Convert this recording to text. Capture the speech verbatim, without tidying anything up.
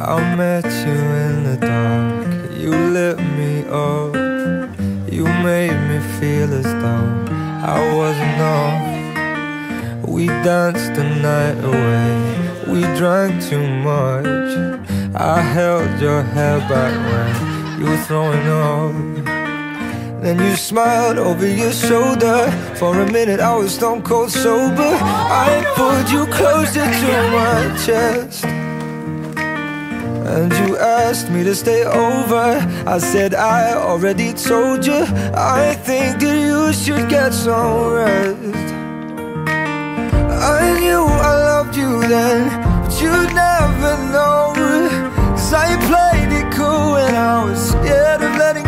I met you in the dark, you lit me up. You made me feel as though I wasn't off. We danced the night away, we drank too much. I held your hair back when you were throwing up. Then you smiled over your shoulder. For a minute I was stone cold sober. I pulled you closer to my chest, and you asked me to stay over. I said I already told you, I think that you should get some rest. I knew I loved you then, but you'd never know, 'cause I played it cool and I was scared of letting